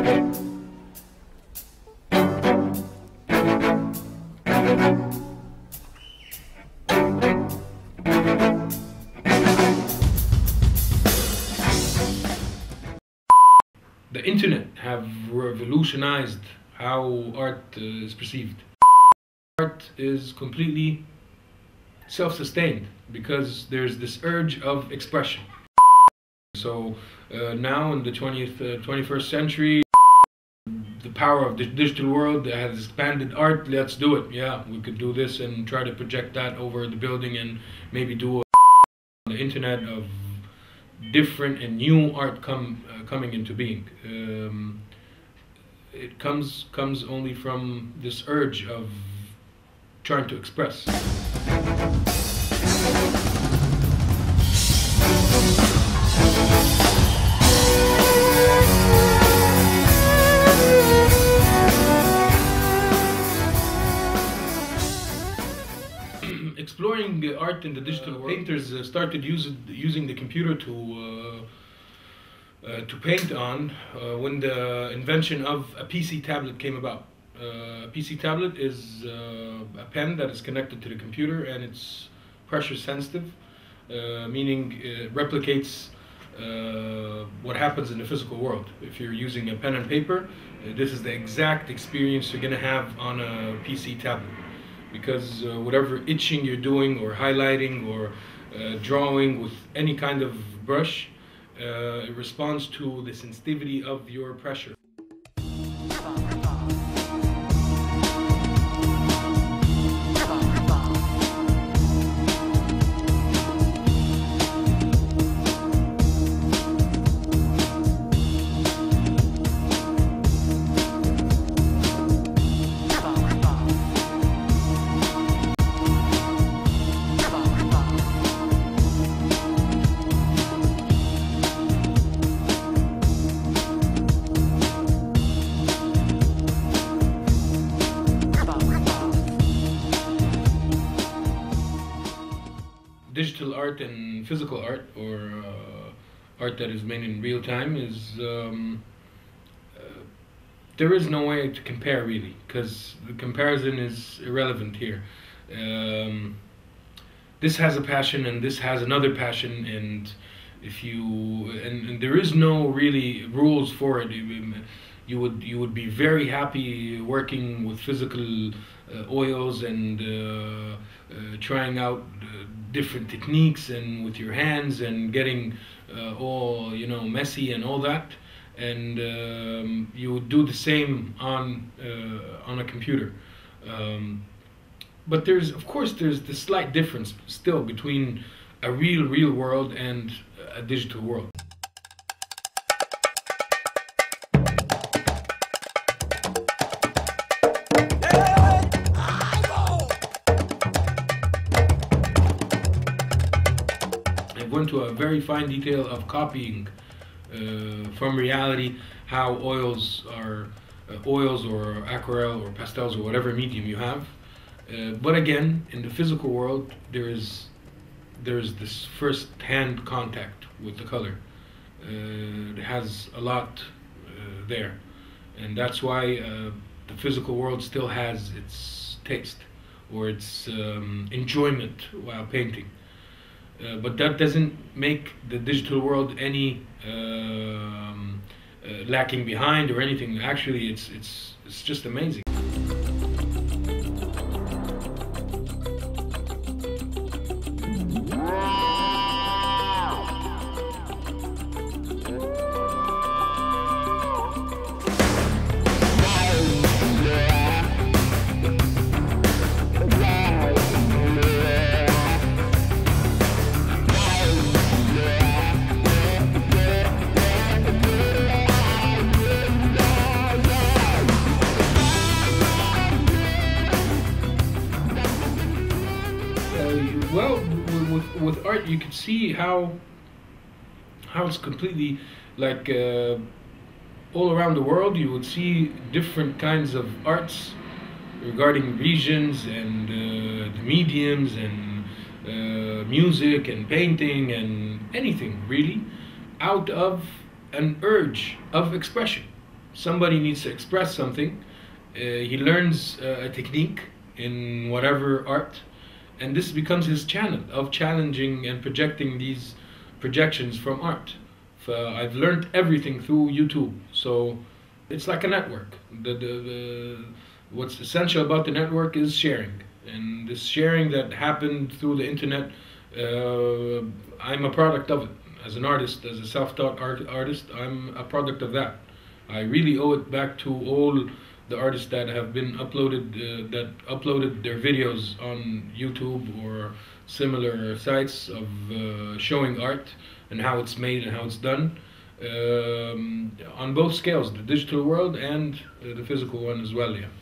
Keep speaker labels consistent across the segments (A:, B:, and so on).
A: The internet have revolutionized how art is perceived. Art is completely self-sustained because there's this urge of expression. So now in the 21st century, the power of the digital world has expanded art. Let's do it. Yeah, we could do this and try to project that over the building and maybe do on the internet of different and new art coming into being. It comes only from this urge of trying to express. Exploring art in the digital world, painters started using the computer to paint on when the invention of a PC tablet came about. A PC tablet is a pen that is connected to the computer, and it's pressure sensitive, meaning it replicates what happens in the physical world. If you're using a pen and paper, this is the exact experience you're going to have on a PC tablet. Because whatever itching you're doing or highlighting or drawing with any kind of brush, it responds to the sensitivity of your pressure. Digital art and physical art, or art that is made in real time, is there is no way to compare really, because the comparison is irrelevant here. This has a passion and this has another passion, and if you and there is no really rules for it. You would be very happy working with physical oils and trying out different techniques and with your hands and getting all messy and all that, and you would do the same on a computer. But there's this slight difference still between a real world and a digital world. Went to a very fine detail of copying from reality how oils or aquarelle or pastels or whatever medium you have. But again, in the physical world, there's this first-hand contact with the color. It has a lot there, and that's why the physical world still has its taste or its enjoyment while painting. But that doesn't make the digital world any lacking behind or anything. Actually, it's just amazing. Well, with art, you can see how it's completely like all around the world. You would see different kinds of arts regarding regions and the mediums and music and painting and anything really, out of an urge of expression. somebody needs to express something, he learns a technique in whatever art, and this becomes his channel of challenging and projecting these projections from art. I've learned everything through YouTube, so it's like a network. What's essential about the network is sharing, and this sharing that happened through the internet, I'm a product of it. As an artist, as a self-taught artist, I'm a product of that. I really owe it back to all the artists that have been that uploaded their videos on YouTube or similar sites of showing art and how it's made and how it's done, on both scales, the digital world and the physical one as well. Yeah.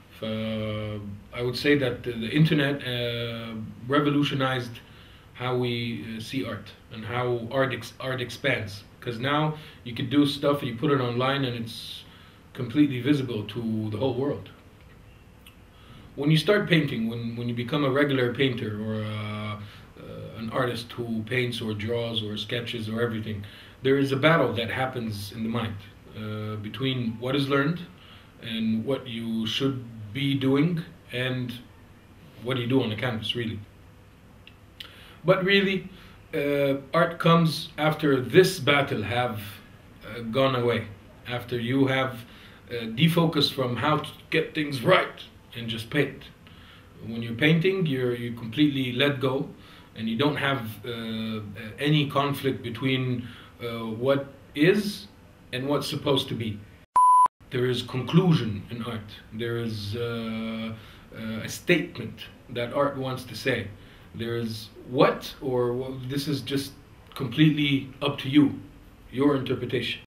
A: I would say that the internet revolutionized how we see art and how art expands. Because now you can do stuff and you put it online and it's completely visible to the whole world. When you start painting, when you become a regular painter or an artist who paints or draws or sketches or everything, there is a battle that happens in the mind between what is learned and what you should be doing and what do you do on the canvas, really. But really, art comes after this battle have gone away, after you have defocused from how to get things right and just paint. When you're painting, you completely let go, and you don't have any conflict between what is and what's supposed to be. There is conclusion in art. There is a statement that art wants to say. There is what, or well, this is just completely up to you, your interpretation.